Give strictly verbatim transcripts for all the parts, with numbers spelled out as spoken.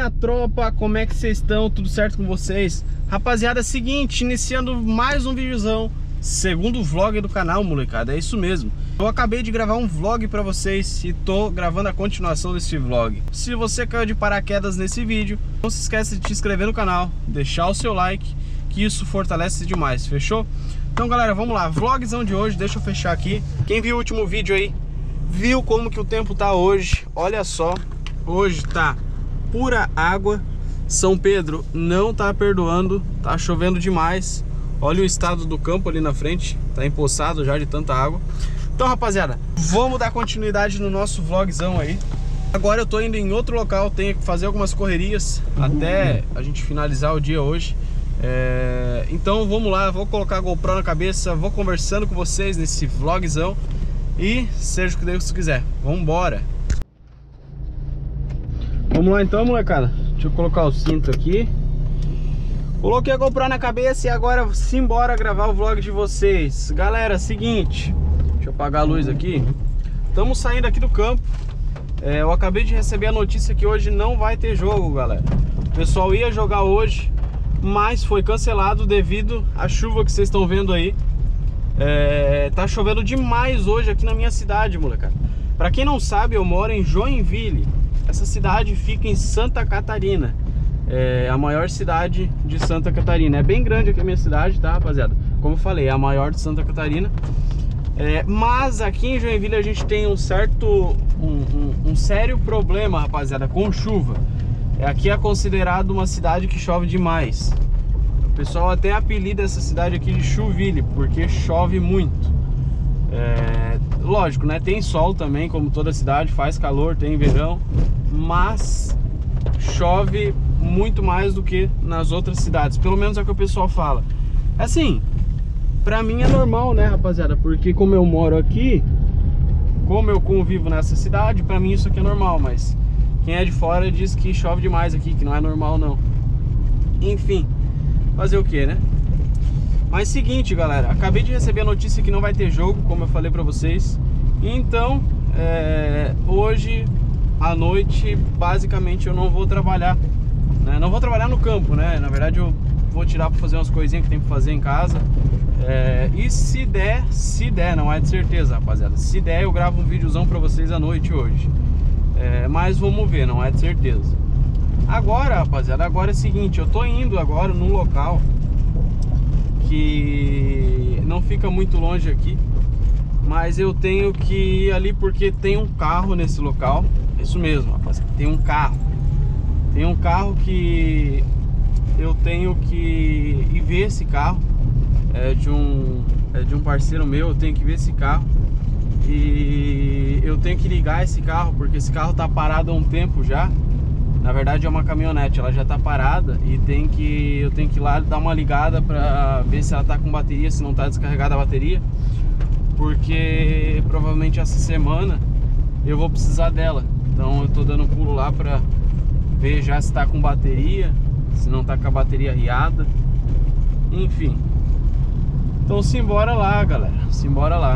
minha tropa, como é que vocês estão? Tudo certo com vocês? Rapaziada, é o seguinte, iniciando mais um videozão, segundo vlog do canal, molecada, é isso mesmo. Eu acabei de gravar um vlog pra vocês e tô gravando a continuação desse vlog. Se você caiu de paraquedas nesse vídeo, não se esqueça de te inscrever no canal, deixar o seu like, que isso fortalece demais, fechou? Então galera, vamos lá, vlogzão de hoje, deixa eu fechar aqui. Quem viu o último vídeo aí, viu como que o tempo tá hoje, olha só. Hoje tá pura água, São Pedro não tá perdoando, tá chovendo demais. Olha o estado do campo ali na frente, tá empoçado já de tanta água. Então rapaziada, vamos dar continuidade no nosso vlogzão aí. Agora eu tô indo em outro local, tenho que fazer algumas correrias até a gente finalizar o dia hoje. É... Então vamos lá, vou colocar a GoPro na cabeça, vou conversando com vocês nesse vlogzão. E seja o que Deus quiser, vamos embora. Vamos lá então, molecada. Deixa eu colocar o cinto aqui. Coloquei a GoPro na cabeça e agora simbora gravar o vlog de vocês. Galera, seguinte, deixa eu apagar a luz aqui. Estamos saindo aqui do campo. é, Eu acabei de receber a notícia que hoje não vai ter jogo, galera. O pessoal ia jogar hoje, mas foi cancelado devido à chuva que vocês estão vendo aí. É, tá chovendo demais hoje aqui na minha cidade, molecada. Pra quem não sabe, eu moro em Joinville. Essa cidade fica em Santa Catarina. É a maior cidade de Santa Catarina. É bem grande aqui a minha cidade, tá, rapaziada? Como eu falei, é a maior de Santa Catarina. é, Mas aqui em Joinville a gente tem um certo um, um, um sério problema, rapaziada, com chuva. é, Aqui é considerado uma cidade que chove demais. O pessoal até apelida essa cidade aqui de Chuville, porque chove muito. É, lógico, né? Tem sol também, como toda cidade, faz calor, tem verão, mas chove muito mais do que nas outras cidades. Pelo menos é o que o pessoal fala. Assim, pra mim é normal, né, rapaziada? Porque como eu moro aqui, como eu convivo nessa cidade, pra mim isso aqui é normal. Mas quem é de fora diz que chove demais aqui, que não é normal não. Enfim, fazer o que, né? Mas seguinte, galera, acabei de receber a notícia que não vai ter jogo, como eu falei pra vocês. Então, é, hoje à noite, basicamente, eu não vou trabalhar, né? Não vou trabalhar no campo, né? Na verdade, eu vou tirar pra fazer umas coisinhas que tem pra fazer em casa. é, E se der, se der, não é de certeza, rapaziada. Se der, eu gravo um videozão pra vocês à noite hoje. é, Mas vamos ver, não é de certeza. Agora, rapaziada, agora é o seguinte, eu tô indo agora num local que não fica muito longe aqui, mas eu tenho que ir ali porque tem um carro nesse local. Isso mesmo, rapaz, tem um carro. Tem um carro que eu tenho que ir ver esse carro. É de um, é de um parceiro meu, eu tenho que ver esse carro. E eu tenho que ligar esse carro, porque esse carro tá parado há um tempo já. Na verdade é uma caminhonete, ela já tá parada e tem que, eu tenho que ir lá dar uma ligada pra ver se ela tá com bateria, se não tá descarregada a bateria. Porque provavelmente essa semana eu vou precisar dela. Então eu tô dando um pulo lá pra ver já se tá com bateria, se não tá com a bateria riada. Enfim. Então simbora lá, galera, simbora lá.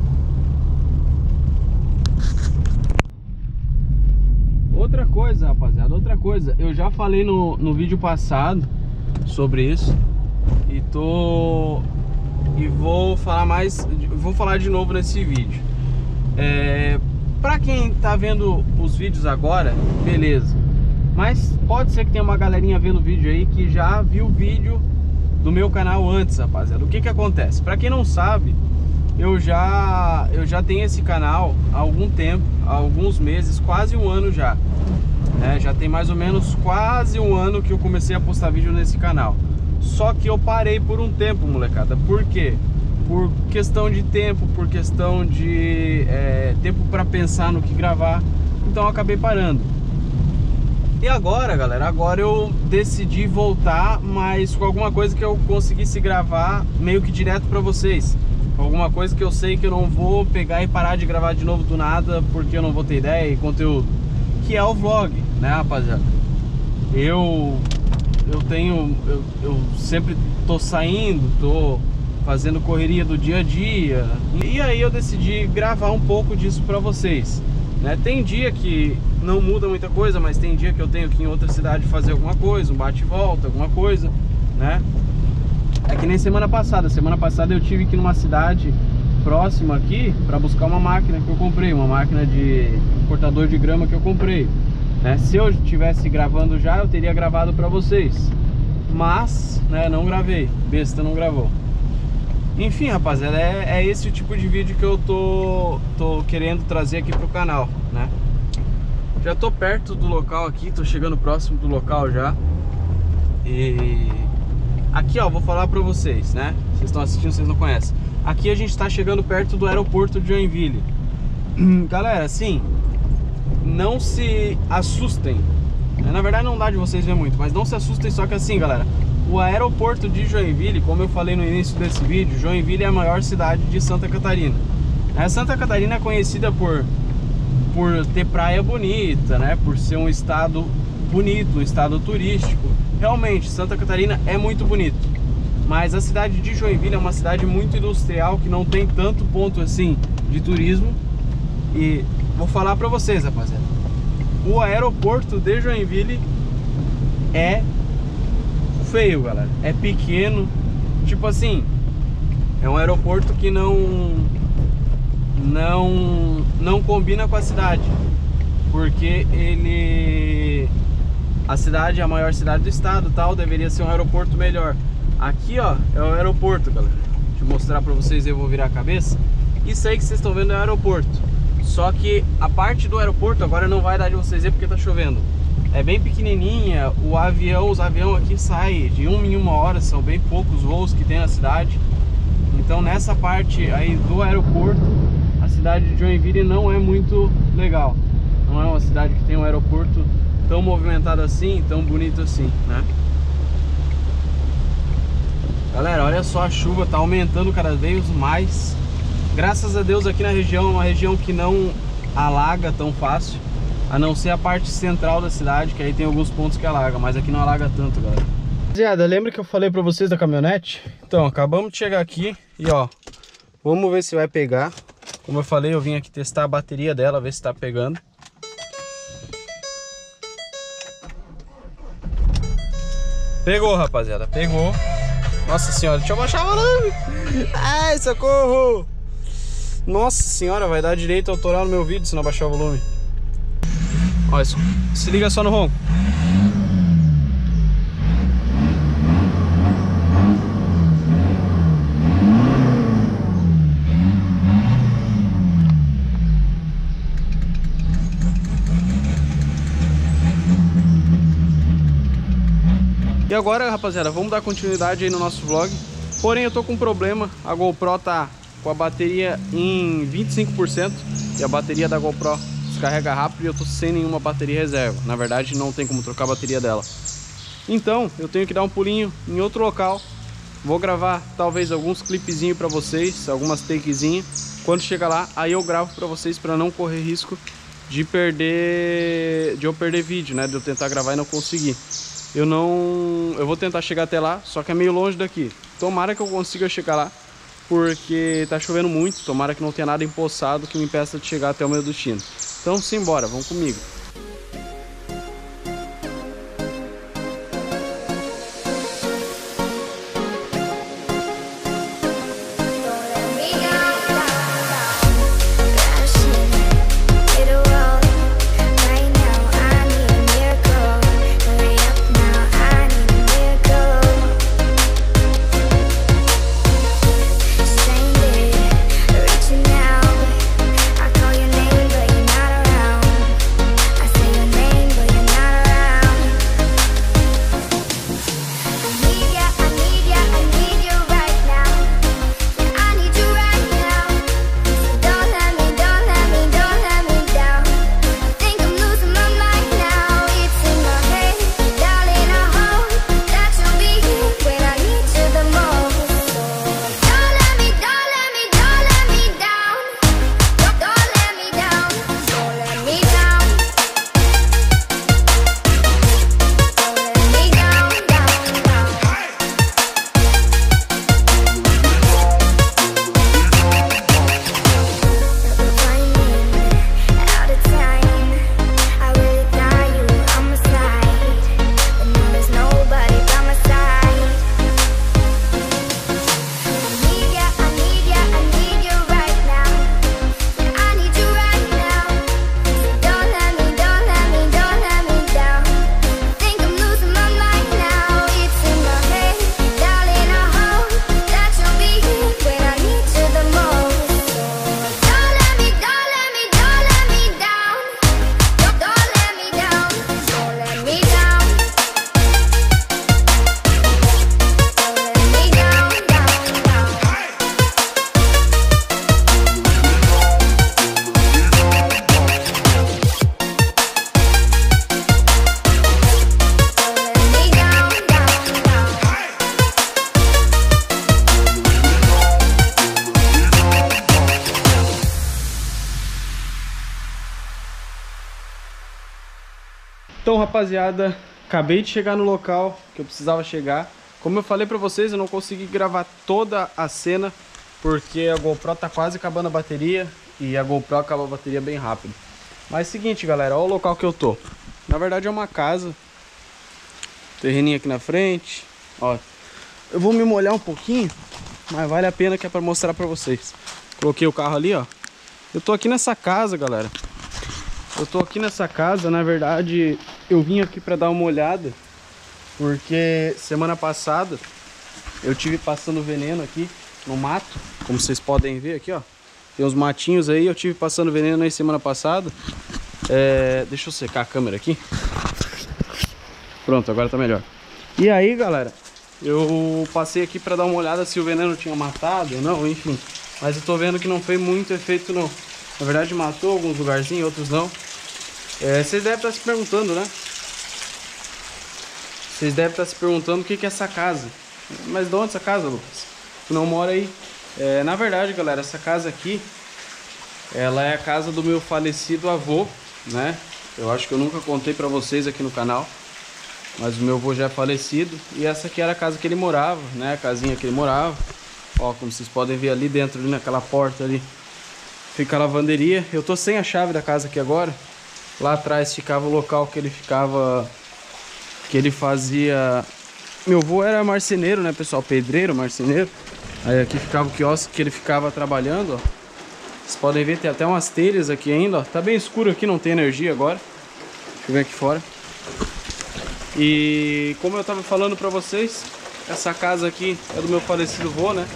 Outra coisa, rapaziada, outra coisa, eu já falei no, no vídeo passado sobre isso e tô e vou falar mais, vou falar de novo nesse vídeo. É, pra quem tá vendo os vídeos agora, beleza, mas pode ser que tenha uma galerinha vendo o vídeo aí que já viu o vídeo do meu canal antes, rapaziada. O que que acontece? Pra quem não sabe, eu já eu já tenho esse canal há algum tempo, há alguns meses, quase um ano já. É, já tem mais ou menos quase um ano que eu comecei a postar vídeo nesse canal. Só que eu parei por um tempo, molecada. Por quê? Por questão de tempo, por questão de é, tempo pra pensar no que gravar. Então eu acabei parando. E agora, galera, agora eu decidi voltar, mas com alguma coisa que eu conseguisse gravar meio que direto pra vocês. Alguma coisa que eu sei que eu não vou pegar e parar de gravar de novo do nada, porque eu não vou ter ideia e conteúdo. Que é o vlog, né, rapaziada? Eu eu tenho eu, eu sempre tô saindo, tô fazendo correria do dia a dia. E aí eu decidi gravar um pouco disso pra vocês. né? Tem dia que não muda muita coisa, mas tem dia que eu tenho que ir em outra cidade fazer alguma coisa, um bate e volta, alguma coisa, né? É que nem semana passada. Semana passada eu tive que ir numa cidade próxima aqui para buscar uma máquina que eu comprei, uma máquina de cortador de grama que eu comprei, né? Se eu estivesse gravando já, eu teria gravado para vocês, mas, né, não gravei, besta, não gravou. Enfim, rapaziada, é, é esse o tipo de vídeo que eu tô, tô querendo trazer aqui pro canal, né? Já tô perto do local aqui, tô chegando próximo do local já. E aqui, ó, vou falar pra vocês, né? Vocês estão assistindo, vocês não conhecem. Aqui a gente tá chegando perto do aeroporto de Joinville. Galera, assim, não se assustem. Na verdade não dá de vocês ver muito, mas não se assustem, só que assim, galera, o aeroporto de Joinville, como eu falei no início desse vídeo, Joinville é a maior cidade de Santa Catarina. É, Santa Catarina é conhecida por, por ter praia bonita, né? Por ser um estado bonito, um estado turístico. Realmente, Santa Catarina é muito bonito. Mas a cidade de Joinville é uma cidade muito industrial, que não tem tanto ponto assim de turismo. E vou falar pra vocês, rapaziada, o aeroporto de Joinville é feio, galera. É pequeno. Tipo assim, é um aeroporto que não Não Não combina com a cidade, porque ele A cidade é a maior cidade do estado, tal, deveria ser um aeroporto melhor. Aqui, ó, é o aeroporto, galera. Deixa eu mostrar pra vocês, eu vou virar a cabeça. Isso aí que vocês estão vendo é o aeroporto. Só que a parte do aeroporto agora não vai dar de vocês ver porque tá chovendo. É bem pequenininha, o avião, os aviões aqui saem de uma em uma hora, são bem poucos voos que tem na cidade. Então nessa parte aí do aeroporto, a cidade de Joinville não é muito legal. Não é uma cidade que tem um aeroporto tão movimentado assim, tão bonito assim, né? Galera, olha só, a chuva tá aumentando cada vez mais. Graças a Deus aqui na região, é uma região que não alaga tão fácil, a não ser a parte central da cidade, que aí tem alguns pontos que alaga, mas aqui não alaga tanto, galera. Rapaziada, lembra que eu falei pra vocês da caminhonete? Então, acabamos de chegar aqui e ó, vamos ver se vai pegar. Como eu falei, eu vim aqui testar a bateria dela, ver se tá pegando. Pegou, rapaziada, pegou. Nossa senhora, deixa eu baixar o volume. Ai, socorro. Nossa senhora, vai dar direito autoral no meu vídeo se não baixar o volume. Olha isso, se liga só no ronco. E agora, rapaziada, vamos dar continuidade aí no nosso vlog. Porém, eu tô com um problema. A GoPro tá com a bateria em vinte e cinco por cento e a bateria da GoPro descarrega rápido e eu tô sem nenhuma bateria reserva. Na verdade, não tem como trocar a bateria dela. Então, eu tenho que dar um pulinho em outro local. Vou gravar talvez alguns clipezinhos pra vocês, algumas takezinhas. Quando chegar lá, aí eu gravo pra vocês pra não correr risco de perder de eu perder vídeo, né? De eu tentar gravar e não conseguir. Eu não... Eu vou tentar chegar até lá, só que é meio longe daqui. Tomara que eu consiga chegar lá, porque tá chovendo muito. Tomara que não tenha nada empoçado que me impeça de chegar até o meu destino. Então, simbora, vamos comigo. Então, rapaziada, acabei de chegar no local que eu precisava chegar. Como eu falei pra vocês, eu não consegui gravar toda a cena porque a GoPro tá quase acabando a bateria e a GoPro acaba a bateria bem rápido. Mas é o seguinte, galera, olha o local que eu tô. Na verdade é uma casa. Terreninho aqui na frente. Ó, eu vou me molhar um pouquinho, mas vale a pena, que é pra mostrar pra vocês. Coloquei o carro ali, ó. Eu tô aqui nessa casa, galera. Eu tô aqui nessa casa, na verdade, eu vim aqui pra dar uma olhada, porque semana passada eu tive passando veneno aqui no mato, como vocês podem ver aqui, ó. Tem uns matinhos aí, eu tive passando veneno aí semana passada. É, deixa eu secar a câmera aqui. Pronto, agora tá melhor. E aí, galera, eu passei aqui pra dar uma olhada se o veneno tinha matado ou não, enfim. Mas eu tô vendo que não fez muito efeito não. Na verdade matou alguns lugarzinhos, outros não. É, vocês devem estar se perguntando, né? Vocês devem estar se perguntando o que, que é essa casa. Mas de onde essa casa, Lucas? Tu não mora aí? É, na verdade, galera, essa casa aqui, ela é a casa do meu falecido avô, né? Eu acho que eu nunca contei pra vocês aqui no canal, mas o meu avô já é falecido. E essa aqui era a casa que ele morava, né? A casinha que ele morava. Ó, como vocês podem ver ali dentro, ali naquela porta ali, fica a lavanderia. Eu tô sem a chave da casa aqui agora. Lá atrás ficava o local que ele ficava, que ele fazia... Meu avô era marceneiro, né, pessoal? Pedreiro, marceneiro. Aí aqui ficava o quiosque que ele ficava trabalhando, ó. Vocês podem ver, tem até umas telhas aqui ainda, ó. Tá bem escuro aqui, não tem energia agora. Deixa eu ver aqui fora. E como eu tava falando pra vocês, essa casa aqui é do meu falecido avô, né?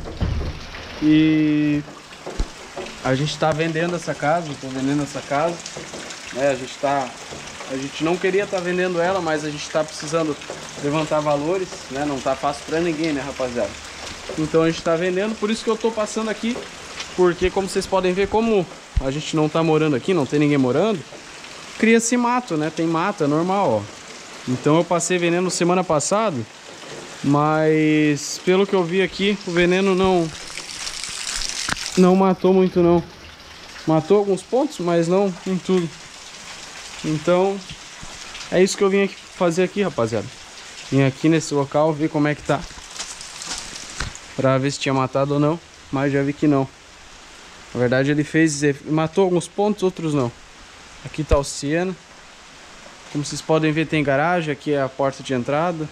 E a gente tá vendendo essa casa, tô vendendo essa casa. É, a gente tá, a gente não queria estar tá vendendo ela, mas a gente tá precisando levantar valores, né? Não tá fácil pra ninguém, né, rapaziada? Então a gente tá vendendo, por isso que eu tô passando aqui, porque como vocês podem ver, como a gente não tá morando aqui, não tem ninguém morando, cria-se mato, né? Tem mato, é normal, ó. Então eu passei veneno semana passada, mas pelo que eu vi aqui, o veneno não não matou muito não. Matou alguns pontos, mas não em tudo. Então, é isso que eu vim aqui fazer aqui, rapaziada. Vim aqui nesse local ver como é que tá, pra ver se tinha matado ou não, mas já vi que não. Na verdade ele fez, matou alguns pontos, outros não. Aqui tá o Siena. Como vocês podem ver, tem garagem, aqui é a porta de entrada.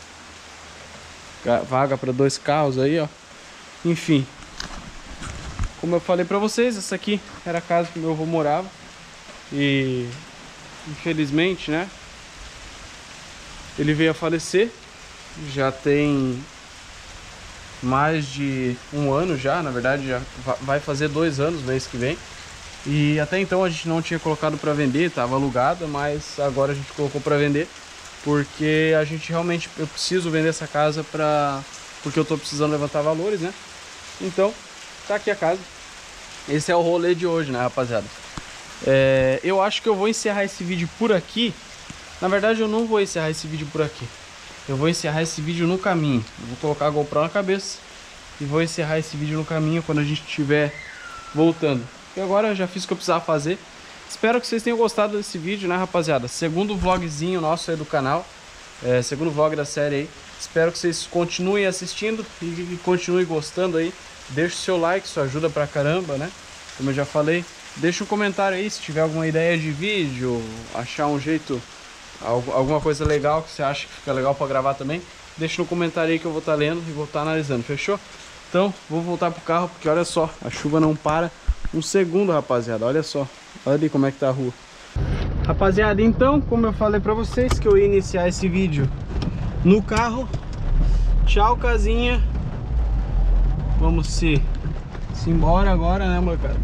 Vaga para dois carros aí, ó. Enfim, como eu falei pra vocês, essa aqui era a casa que meu avô morava. E infelizmente, né, ele veio a falecer. Já tem mais de um ano já, na verdade já vai fazer dois anos mês que vem. E até então a gente não tinha colocado para vender, estava alugada, mas agora a gente colocou para vender, porque a gente realmente, eu preciso vender essa casa para, porque eu tô precisando levantar valores, né? Então, tá aqui a casa. Esse é o rolê de hoje, né, rapaziada? É, eu acho que eu vou encerrar esse vídeo por aqui. Na verdade eu não vou encerrar esse vídeo por aqui. Eu vou encerrar esse vídeo no caminho. Eu vou colocar a GoPro na cabeça e vou encerrar esse vídeo no caminho quando a gente estiver voltando. E agora eu já fiz o que eu precisava fazer. Espero que vocês tenham gostado desse vídeo, né, rapaziada? Segundo vlogzinho nosso aí do canal, é, segundo vlog da série aí. Espero que vocês continuem assistindo e, e continuem gostando aí. Deixa o seu like, isso ajuda pra caramba, né? Como eu já falei. Deixa um comentário aí se tiver alguma ideia de vídeo, achar um jeito, alguma coisa legal que você acha que fica legal pra gravar também. Deixa no comentário aí que eu vou estar lendo e vou estar analisando, fechou? Então, vou voltar pro carro porque olha só, a chuva não para um segundo, rapaziada, olha só. Olha ali como é que tá a rua. Rapaziada, então, como eu falei pra vocês que eu ia iniciar esse vídeo no carro. Tchau, casinha. Vamos se, se embora agora, né, molecada?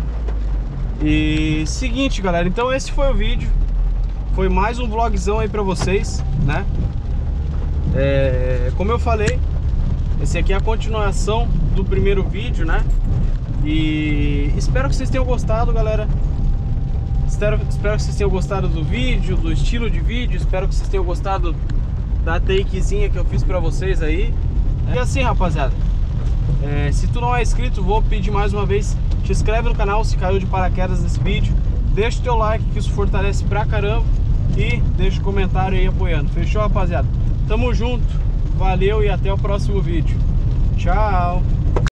E seguinte, galera, então esse foi o vídeo. Foi mais um vlogzão aí pra vocês, né? É, como eu falei, esse aqui é a continuação do primeiro vídeo, né? E espero que vocês tenham gostado, galera. Espero, espero que vocês tenham gostado do vídeo, do estilo de vídeo. Espero que vocês tenham gostado da takezinha que eu fiz pra vocês aí. E assim, rapaziada, é, se tu não é inscrito, vou pedir mais uma vez, te inscreve no canal se caiu de paraquedas nesse vídeo. Deixa o teu like, que isso fortalece pra caramba. e deixa um comentário aí apoiando. Fechou, rapaziada? Tamo junto, valeu e até o próximo vídeo. Tchau!